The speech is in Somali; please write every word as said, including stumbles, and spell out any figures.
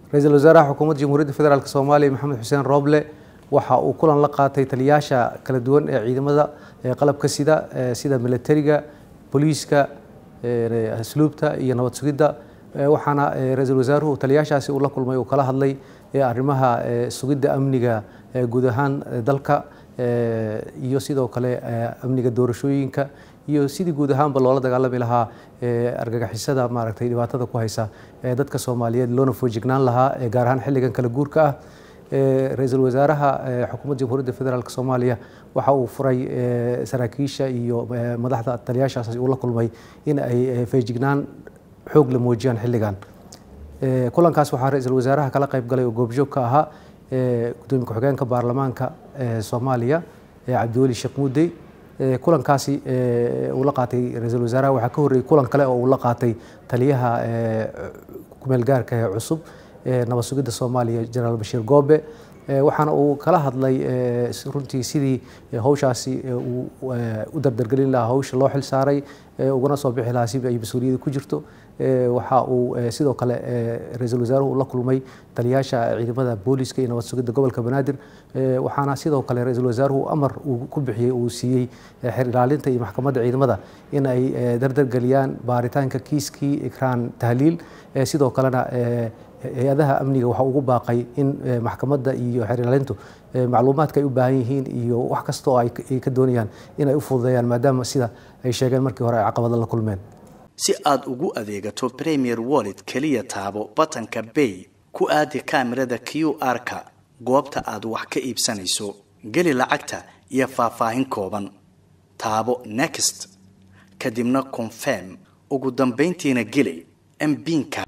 رئيس الوزراء حكومة جمهورية الفدرالية الصومالية محمد حسين روبلة waxa uu kulan la qaatay taliyaasha kala duwan ee ciidamada qalabka sida sida militariga booliiska asluubta iyo nabad sugidda waxaana ra'iisul wasaaruhu taliyaashaasi uu la kulmay oo kala hadlay arrimaha sugidda amniga guud ahaan dalka iyo sidoo kale amniga doorashooyinka iyo sidii guud ahaanba loola dagaalami lahaa argagixisada maaragtay dhibaatada ku haysa dadka Soomaaliyeed loona foojignaan lahaa gaar ahaan xilligan kala guurka ah رئيس الوزراء حكومة جمهورية الفدرالية الصومالية وحاو فري سراكيشة iyo madaxda taliyaashaas uu la kulmay in ay feejignaan xoog la muujiyaan xilligan kulankaas waxa ra'iisul wasaaraha kala qayb galay oo goobjoog ka ahaa gudoomiye ku-xigeenka baarlamaanka Soomaaliya Cabdiweli Sheekh Muudey kulankaasi uu la qaatay ra'iisul wasaaraha waxa ka horeeyay kulan kale oo uu la qaatay taliyaha kumeel gaarka ee cusub nabad sugidda Soomaaliya General Bashir Goobe waxaana uu kala hadlay runtii sidii hawshaasi u dardargelin lahaa hawsha loo xil saaray uguna soo bixi lahaa si ay mas'uuliyad ku jirto waxa uu sidoo kale ra'iisul wasaaruhu la kulmay taliyaasha ciidamada booliiska iyo nabad sugidda gobolka Banaadir waxaana sidoo kale ra'iisul wasaaruhu amar uu ku bixiyay uu siiyay xir ilaalinta iyo maxkamadda ciidamada in ay dardargeliyaan baaritaanka kiiskii Ikraan Tahliil sidoo kalena hay'adaha amniga waxa ugu baaqay in maxkamadda iyo xir ilaalintu macluumaadka ay u baahan yihiin iyo wax kasta oo ay ka doonayaan in ay u fududeeyaan maadaama sida ay sheegeen markii hore ay caqabado la kulmeen si aad ugu adeegato Premier Wallet kaliya taabo batanka Pay ku aadi kaamirada Q R-ka goobta aad wax ka iibsanayso gali lacagta iyo faahfaahin kooban taabo Next kadibna Confirm ugu dambeyntiina gali M P-nka